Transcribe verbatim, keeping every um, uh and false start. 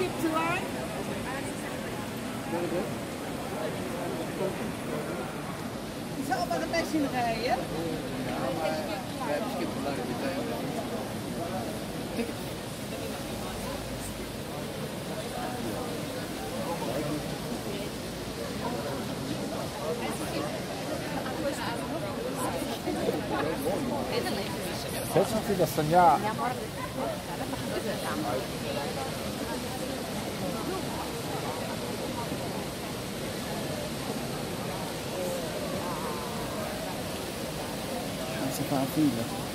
skip to line? Je zou maar een mes in rijden. Ja, maar wij hebben skip to line meteen. Ticket. Sećam da sam ja Si fa fila.